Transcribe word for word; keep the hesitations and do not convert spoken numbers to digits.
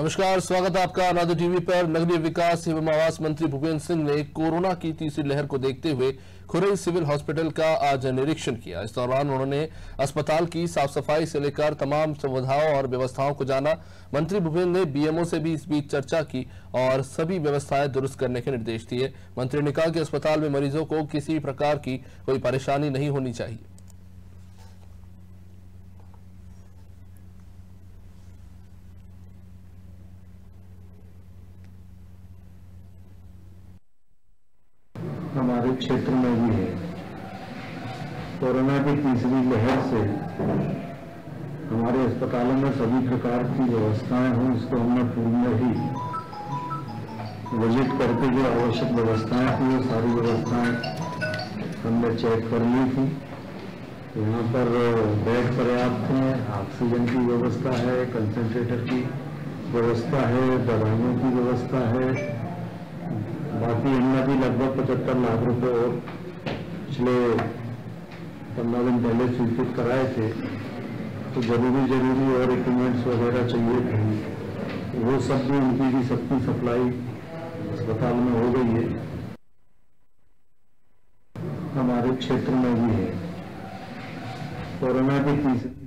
नमस्कार, स्वागत है आपका अनादि टीवी पर। नगरीय विकास एवं आवास मंत्री भूपेंद्र सिंह ने कोरोना की तीसरी लहर को देखते हुए खुरई सिविल हॉस्पिटल का आज निरीक्षण किया। इस दौरान उन्होंने अस्पताल की साफ सफाई से लेकर तमाम सुविधाओं और व्यवस्थाओं को जाना। मंत्री भूपेंद्र ने बीएमओ से भी इस बीच चर्चा की और सभी व्यवस्थाएं दुरुस्त करने के निर्देश दिए। मंत्री ने कहा कि अस्पताल में मरीजों को किसी प्रकार की कोई परेशानी नहीं होनी चाहिए। हमारे क्षेत्र में भी है। कोरोना की तीसरी लहर से हमारे अस्पतालों में सभी प्रकार की व्यवस्थाएं हों, इसको हमने पूर्व में ही विजिट करके जो आवश्यक व्यवस्थाएं थी वो सारी व्यवस्थाएं हमने चेक कर ली थी। यहाँ पर बेड पर्याप्त है, ऑक्सीजन की व्यवस्था है, कंसंट्रेटर की व्यवस्था है, दवाइयों की व्यवस्था है। बाकी हमने भी लगभग पचहत्तर लाख रुपए और पिछले पंद्रह दिन पहले स्वीकृत कराए थे। तो जरूरी जरूरी और इक्विपमेंट्स वगैरह चाहिए थे, वो सब भी उनकी भी सबकी सप्लाई अस्पताल में हो गई है। हमारे क्षेत्र में भी है। कोरोना की तीसरी